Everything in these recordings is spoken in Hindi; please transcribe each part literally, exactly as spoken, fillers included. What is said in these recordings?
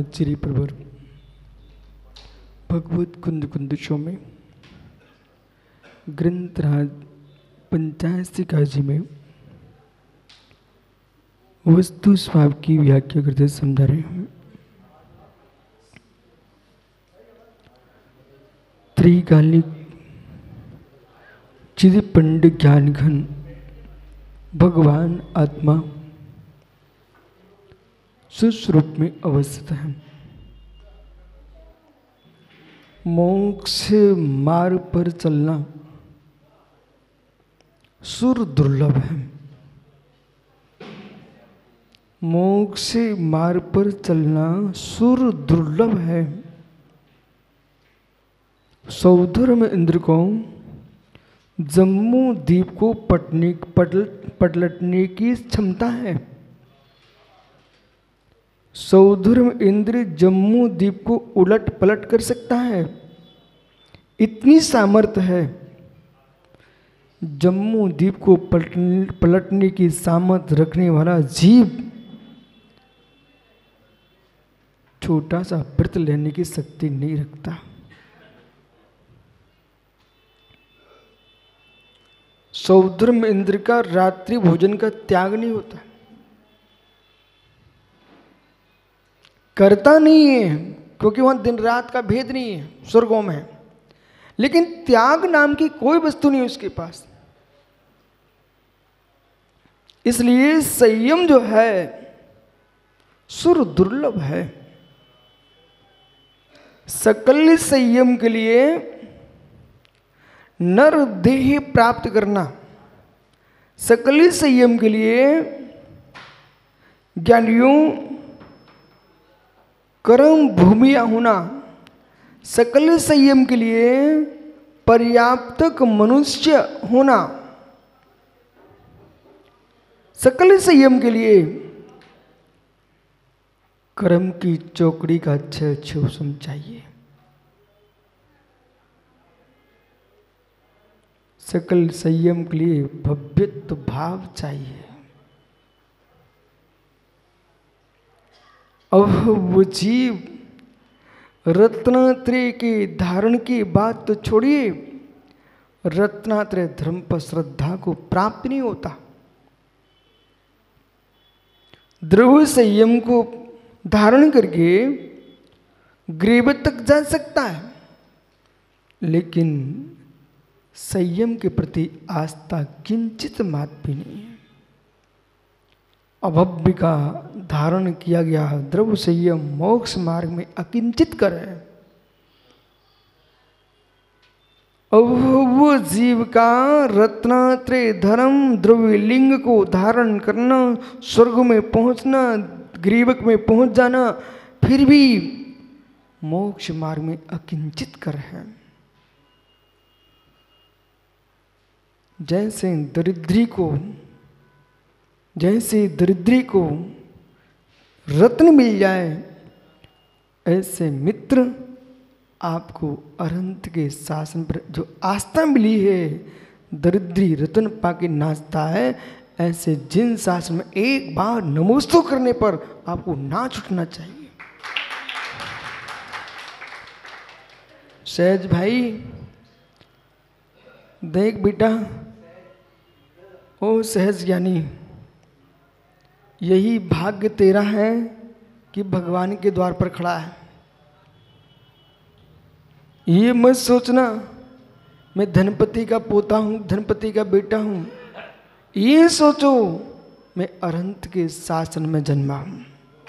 श्री प्रवर भगवत कुंद कुंदशों में ग्रंथराज पंचायत जी में वस्तु स्वाभ की व्याख्या करते समझा रहे हैं। त्रिकालिक चिद पंड ज्ञान घन भगवान आत्मा सुस्वरूप में अवस्थित है। मोक्ष मार्ग पर चलना सुर दुर्लभ है। मोक्ष मार्ग पर चलना सुर दुर्लभ है। सौधर्म इंद्र को जम्मू द्वीप को पटने पटल पटलटने की क्षमता है। सौधर्म इंद्र जम्मू द्वीप को उलट पलट कर सकता है, इतनी सामर्थ्य है। जम्मू द्वीप को पलटने की सामर्थ्य रखने वाला जीव छोटा सा व्रत लेने की शक्ति नहीं रखता। सौधर्म इंद्र का रात्रि भोजन का त्याग नहीं होता, करता नहीं है, क्योंकि वहां दिन रात का भेद नहीं है स्वर्गों में। लेकिन त्याग नाम की कोई वस्तु नहीं है उसके पास। इसलिए संयम जो है सुर दुर्लभ है। सकल संयम के लिए नर देह प्राप्त करना, सकल संयम के लिए ज्ञानियों कर्म भूमिया होना, सकल संयम के लिए पर्याप्तक मनुष्य होना, सकल संयम के लिए कर्म की चौकड़ी का अच्छे अच्छे उपशम चाहिए। सकल संयम के लिए भव्यत्व भाव चाहिए। अब वो जीव रत्नात्रय के धारण की बात तो छोड़िए, रत्नात्रय धर्म पर श्रद्धा को प्राप्त नहीं होता। द्रव्य संयम को धारण करके ग्रीव तक जा सकता है, लेकिन संयम के प्रति आस्था किंचित मात्र भी नहीं है। अभव्य का धारण किया गया द्रव्य संयम मोक्ष मार्ग में अकिंचित कर है। अब वो जीव का रत्नात्रय धर्म द्रव्य लिंग को धारण करना, स्वर्ग में पहुंचना, ग्रीवक में पहुंच जाना, फिर भी मोक्ष मार्ग में अकिंचित कर है। जैसे दरिद्री को जैसे दरिद्री को रत्न मिल जाए, ऐसे मित्र आपको अरंत के शासन पर जो आस्था मिली है, दरिद्री रत्न पाके नाचता है। ऐसे जिन शासन में एक बार नमोस्तु करने पर आपको नाच उठना चाहिए। सहज भाई देख बेटा, ओ सहज ज्ञानी, यही भाग्य तेरा है कि भगवान के द्वार पर खड़ा है। ये मत सोचना मैं धनपति का पोता हूं, धनपति का बेटा हूं। ये सोचो मैं अरंत के शासन में जन्मा हूं।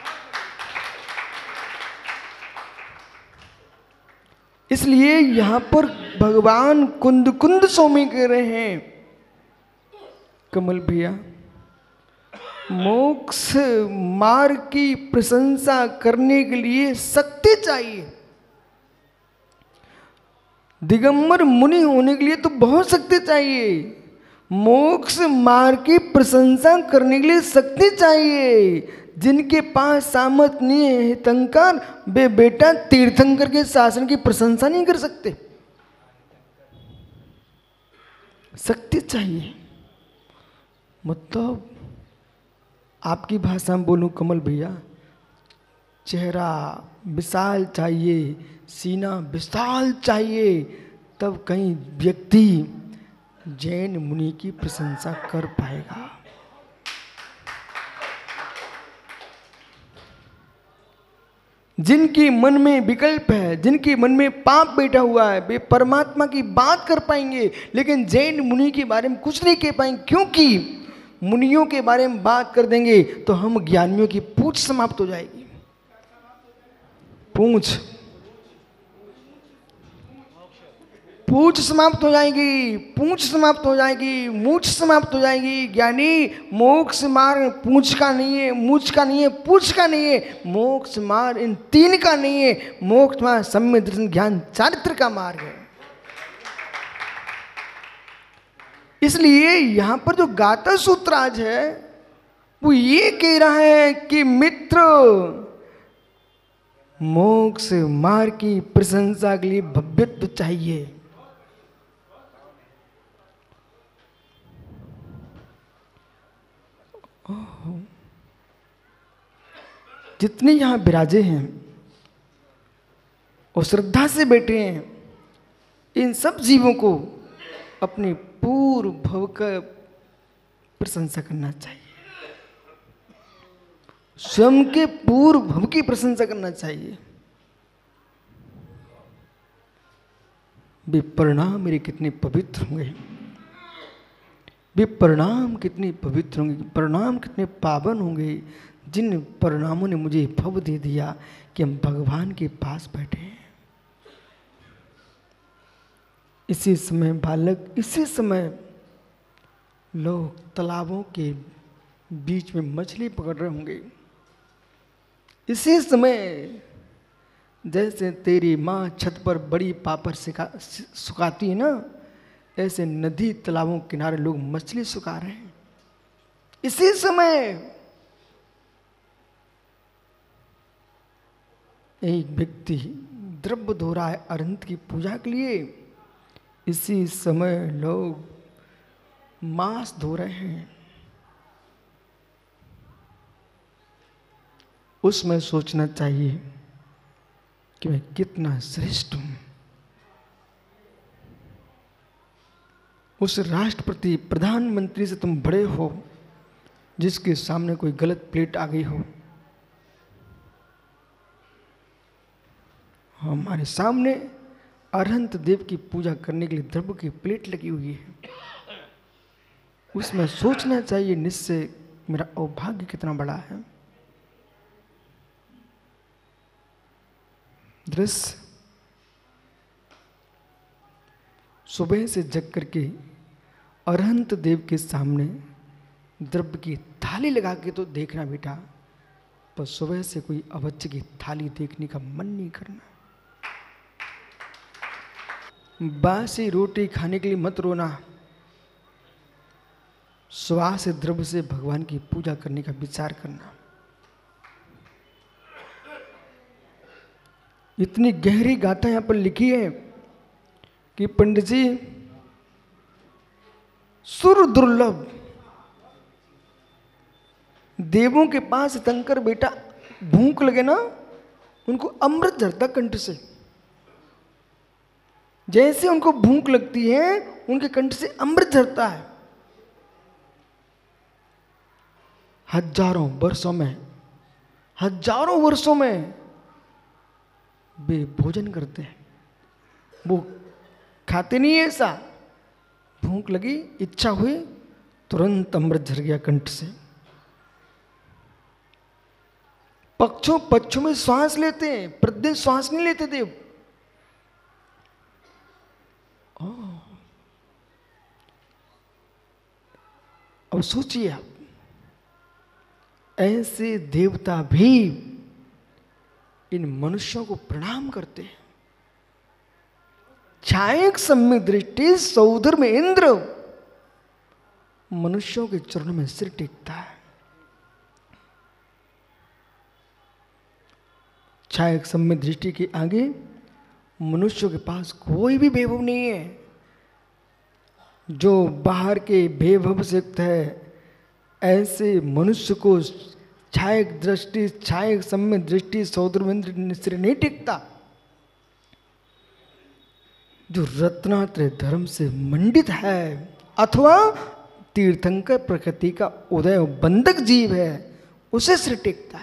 इसलिए यहां पर भगवान कुंद कुंद स्वामी कह रहे हैं, कमल भैया मोक्ष मार्ग की प्रशंसा करने के लिए शक्ति चाहिए। दिगंबर मुनि होने के लिए तो बहुत शक्ति चाहिए। मोक्ष मार्ग की प्रशंसा करने के लिए शक्ति चाहिए। जिनके पास सामर्थ्य नहीं है हितंकर, वे बेटा तीर्थंकर के शासन की प्रशंसा नहीं कर सकते। शक्ति चाहिए। मतलब आपकी भाषा में बोलूं कमल भैया, चेहरा विशाल चाहिए, सीना विशाल चाहिए, तब कहीं व्यक्ति जैन मुनि की प्रशंसा कर पाएगा। जिनके मन में विकल्प है, जिनके मन में पाप बैठा हुआ है, वे परमात्मा की बात कर पाएंगे, लेकिन जैन मुनि के बारे में कुछ नहीं कह पाएंगे, क्योंकि मुनियों के बारे में बात कर देंगे तो हम ज्ञानियों की पूंछ समाप्त हो जाएगी। पूंछ पूंछ समाप्त हो जाएगी, पूंछ समाप्त हो जाएगी, मूछ समाप्त हो जाएगी। ज्ञानी मोक्ष मार्ग पूंछ का नहीं है, मूछ का नहीं है, पूंछ का नहीं है, मोक्ष मार्ग इन तीन का नहीं है। मोक्ष मार्ग सम्यक दर्शन ज्ञान चारित्र का मार्ग है। इसलिए यहां पर जो गाथा सूत्राज है वो ये कह रहा है कि मित्र, मोक्ष मार्ग की प्रशंसा के लिए भव्यत्व चाहिए। जितने यहां विराजे हैं और श्रद्धा से बैठे हैं, इन सब जीवों को अपने पूर्व भव का प्रशंसा करना चाहिए, स्वयं के पूर्व भव की प्रशंसा करना चाहिए। वे परिणाम मेरे कितने पवित्र होंगे, वे परिणाम कितने पवित्र होंगे, परिणाम कितने पावन होंगे, जिन परिणामों ने मुझे भव दे दिया कि हम भगवान के पास बैठे हैं। इसी समय बालक, इसी समय लोग तालाबों के बीच में मछली पकड़ रहे होंगे। इसी समय जैसे तेरी माँ छत पर बड़ी पापड़ सुखाती है ना, ऐसे नदी तालाबों के किनारे लोग मछली सुखा रहे हैं। इसी समय एक व्यक्ति द्रव्य धो रहा है अरहंत की पूजा के लिए। इसी समय लोग मांस धो रहे हैं। उसमें सोचना चाहिए कि मैं कितना श्रेष्ठ हूं। उस राष्ट्रपति प्रधानमंत्री से तुम बड़े हो जिसके सामने कोई गलत प्लेट आ गई हो। हमारे सामने अरहंत देव की पूजा करने के लिए द्रव्य की प्लेट लगी हुई है। उसमें सोचना चाहिए निश्चय मेरा अभाग्य कितना बड़ा है। दृश्य सुबह से जग करके अरहंत देव के सामने द्रव्य की थाली लगा के तो देखना बेटा, पर सुबह से कोई अवच्य की थाली देखने का मन नहीं करना। बासी रोटी खाने के लिए मत रोना, स्वास्थ्य से द्रव्य से भगवान की पूजा करने का विचार करना। इतनी गहरी गाथा यहां पर लिखी है कि पंडित जी सुर दुर्लभ, देवों के पास तंकर बेटा भूख लगे ना उनको अमृत झरता कंठ से। जैसे उनको भूख लगती है उनके कंठ से अमृत झरता है। हजारों वर्षों में हजारों वर्षों में वे भोजन करते हैं, वो खाते नहीं है। ऐसा भूख लगी, इच्छा हुई, तुरंत अमृत झर गया कंठ से। पक्षों पक्षों में श्वास लेते हैं, प्रतिदिन श्वास नहीं लेते देव। अब सोचिए आप, ऐसे देवता भी इन मनुष्यों को प्रणाम करते हैं। छायक सम्यक दृष्टि सौधर में इंद्र मनुष्यों के चरणों में सिर टेकता है। छायक सम्यक दृष्टि के आगे मनुष्यों के पास कोई भी वैभव नहीं है। जो बाहर के वैभव से युक्त है, ऐसे मनुष्य को छायक दृष्टि छायक सम्य दृष्टि सौद्रविंद्र सिर नहीं टिकता। जो रत्नात्रय धर्म से मंडित है अथवा तीर्थंकर प्रकृति का उदय बंधक जीव है, उसे सिर टिकता है।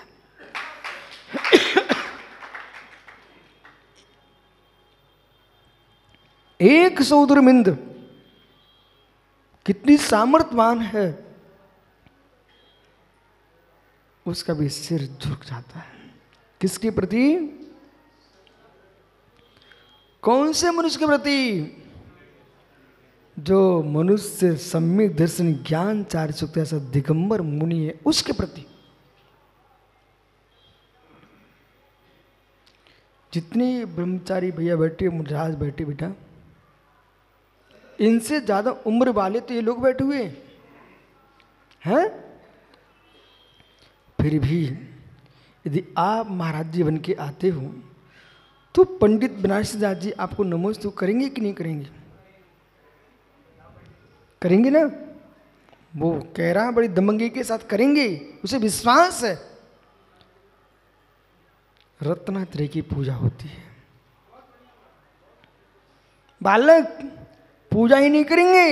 एक सौद्रमिंद कितनी सामर्थ्यवान है, उसका भी सिर झुक जाता है। किसके प्रति? कौन से मनुष्य के प्रति? जो मनुष्य सम्यक दर्शन ज्ञान चार सुक्त ऐसा दिगंबर मुनि है, उसके प्रति। जितने ब्रह्मचारी भैया बैठे, मुराज बैठे बेटा, इनसे ज्यादा उम्र वाले तो ये लोग बैठे हुए हैं। फिर भी यदि आप महाराज जी बन के आते हो तो पंडित बनारसी दास जी आपको नमोस्तु करेंगे कि नहीं करेंगे? करेंगे ना? वो कह रहा है बड़ी दमंगी के साथ करेंगे, उसे विश्वास है। रत्नात्रय की पूजा होती है। बालक पूजा ही नहीं करेंगे।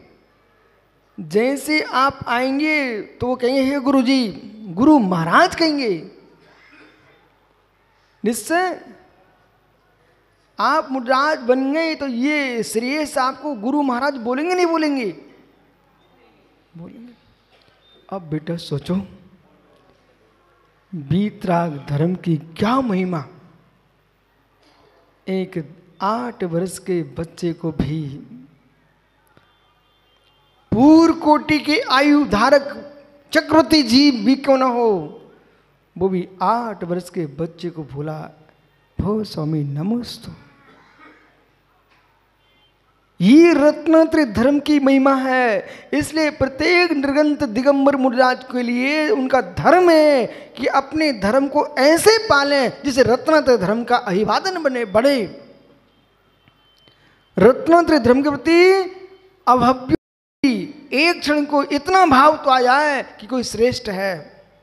जैसे आप आएंगे तो वो कहेंगे हे गुरु जी, गुरु महाराज कहेंगे। निश्चय आप मुराज बन गए तो ये श्रेयस आपको गुरु महाराज बोलेंगे नहीं बोलेंगे? बोलेंगे। अब बेटा सोचो, वीतराग धर्म की क्या महिमा। एक आठ वर्ष के बच्चे को भी पूर्व कोटि के आयु धारक चक्रवर्ती जीव भी क्यों ना हो, वो भी आठ वर्ष के बच्चे को भूला, भो स्वामी नमोस्तु। ये रत्नात्रय धर्म की महिमा है। इसलिए प्रत्येक निर्गंत दिगंबर मुनिराज के लिए उनका धर्म है कि अपने धर्म को ऐसे पालें जिसे रत्नात्रय धर्म का अभिवादन बने बढ़े। रत्नात्रय धर्म के प्रति अभव्य एक क्षण को इतना भाव तो आ जाए कि कोई श्रेष्ठ है,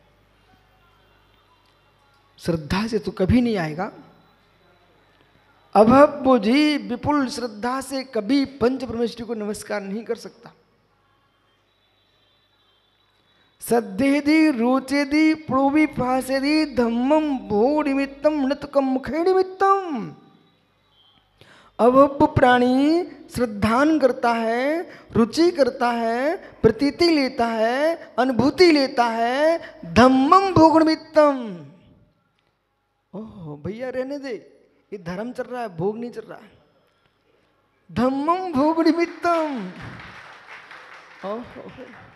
श्रद्धा से तो कभी नहीं आएगा। अभव्य जी विपुल श्रद्धा से कभी पंच परमेश्वरी को नमस्कार नहीं कर सकता। सद्येदि रोचेदि प्रोवि फासेदि धम्मम भोग निमित्तम नतकम मुखे निमित्तम। अभव्य प्राणी श्रद्धान करता है, रुचि करता है, प्रतीति लेता है, अनुभूति लेता है, धम्मम भोग निमित्तम। ओह भैया रहने दे, ये धर्म चल रहा है, भोग नहीं चल रहा है। धम्मम भोग निमित्तम। ओह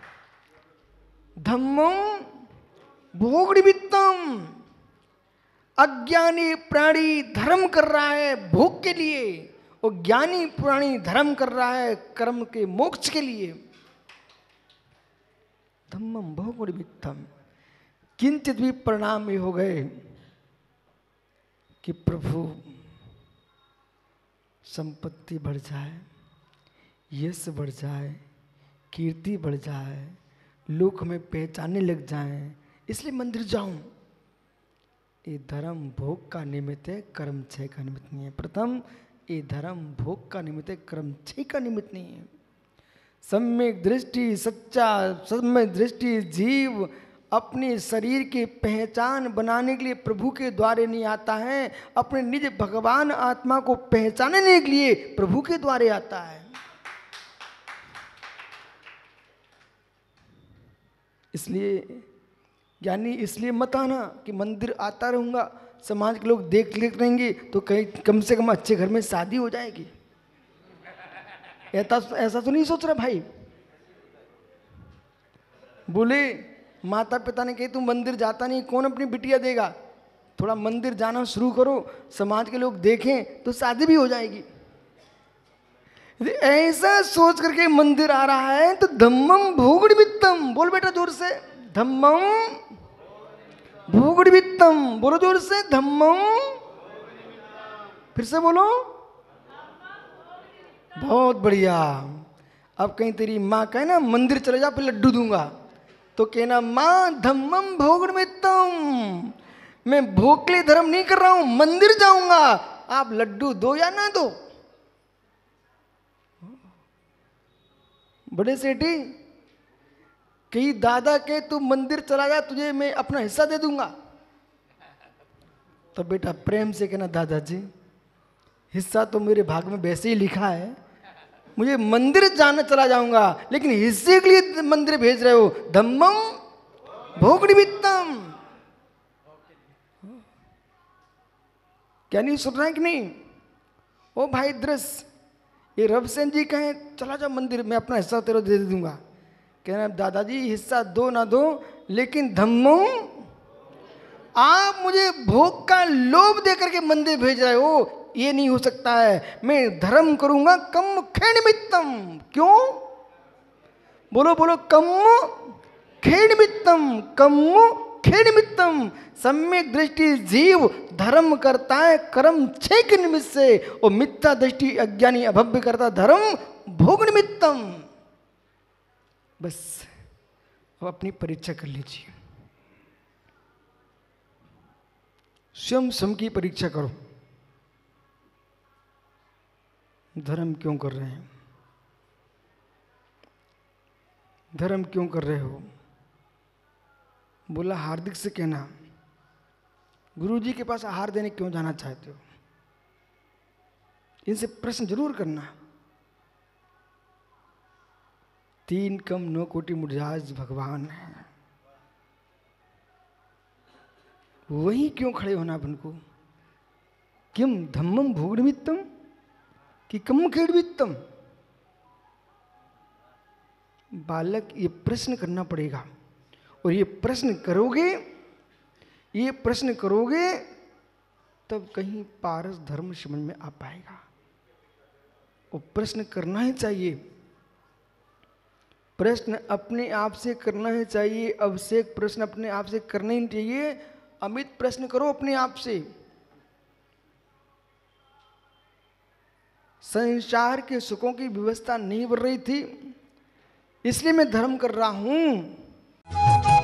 धम्मम भोग निमित्तम। अज्ञानी प्राणी धर्म कर रहा है भोग के लिए, और ज्ञानी प्राणी धर्म कर रहा है कर्म के मोक्ष के लिए। धम्मम भोग निमित्तम। किंचित भी परिणाम ये हो गए कि प्रभु संपत्ति बढ़ जाए, यश बढ़ जाए, कीर्ति बढ़ जाए, लोग हमें पहचानने लग जाएं, इसलिए मंदिर जाऊं। ये धर्म भोग का निमित्त है, कर्म क्षय का निमित्त नहीं है। प्रथम ये धर्म भोग का निमित्त है, कर्म क्षय का निमित्त नहीं है। सम्यक दृष्टि, सच्चा सम्यक दृष्टि जीव अपने शरीर की पहचान बनाने के लिए प्रभु के द्वारे नहीं आता है, अपने निज भगवान आत्मा को पहचानने के लिए प्रभु के द्वारे आता है। इसलिए यानी इसलिए मत आना कि मंदिर आता रहूंगा, समाज के लोग देख देख रहेंगे तो कहीं कम से कम अच्छे घर में शादी हो जाएगी। ऐसा ऐसा तो नहीं सोच रहा भाई। बोले माता पिता ने कही तुम मंदिर जाता नहीं, कौन अपनी बिटिया देगा? थोड़ा मंदिर जाना शुरू करो, समाज के लोग देखें तो शादी भी हो जाएगी। ऐसा सोच करके मंदिर आ रहा है तो धम्मम भोग निमित्तम। बोल बेटा जोर से, धम्मम भोग निमित्तम। बोलो जोर से, धम्मम। फिर से बोलो, बहुत बढ़िया। अब कहीं तेरी माँ कहे ना मंदिर चले जा फिर लड्डू दूंगा, तो कहना माँ धम्मम भोग निमित्तम। धर्ममित्तम, मैं भोग के लिए धर्म नहीं कर रहा हूं, मंदिर जाऊंगा, आप लड्डू दो या ना दो। बड़े सेठी कहीं दादा के तू मंदिर चला जा, तुझे मैं अपना हिस्सा दे दूंगा। तो बेटा प्रेम से कहना, दादाजी हिस्सा तो मेरे भाग में वैसे ही लिखा है, मुझे मंदिर जाना चला जाऊंगा, लेकिन हिस्से के लिए मंदिर भेज रहे हो, धम्मम भोग निमित्तम। क्या नहीं सुन रहा है कि नहीं? ओ भाई दृश्य, ये रवसेन जी कहें चला जाओ मंदिर, मैं अपना हिस्सा तेरे दे दूंगा। कहना, दादाजी हिस्सा दो ना दो, लेकिन धम्मो, आप मुझे भोग का लोभ दे करके मंदिर भेज रहे हो, ये नहीं हो सकता है। मैं धर्म करूंगा कम खे निमित्तम। क्यों? बोलो बोलो, कम खे निमित्तम, कम खे निमित्तम। सम्यक दृष्टि जीव धर्म करता है कर्म छे के निमित्त से, और मिथ्या दृष्टि अज्ञानी अभव्य करता धर्म भोग निमित्तम। बस अब अपनी परीक्षा कर लीजिए, स्वयं स्वयं की परीक्षा करो। धर्म क्यों कर रहे हैं? धर्म क्यों कर रहे हो? बोला हार्दिक से कहना, गुरु जी के पास आहार देने क्यों जाना चाहते हो? इनसे प्रश्न जरूर करना। तीन कम नौ कोटि मुरझाज भगवान है, वही क्यों खड़े होना अपन को? किम धम्मम भोग निमित्तम कि कम खेड़ निमित्तम? बालक ये प्रश्न करना पड़ेगा, और ये प्रश्न करोगे, ये प्रश्न करोगे तब कहीं पारस धर्म समझ में आ पाएगा। और प्रश्न करना ही चाहिए, प्रश्न अपने आप से करना ही चाहिए। अवश्यक प्रश्न अपने आप से करना ही चाहिए। अमित प्रश्न करो अपने आप से। संसार के सुखों की व्यवस्था नहीं बढ़ रही थी, इसलिए मैं धर्म कर रहा हूं।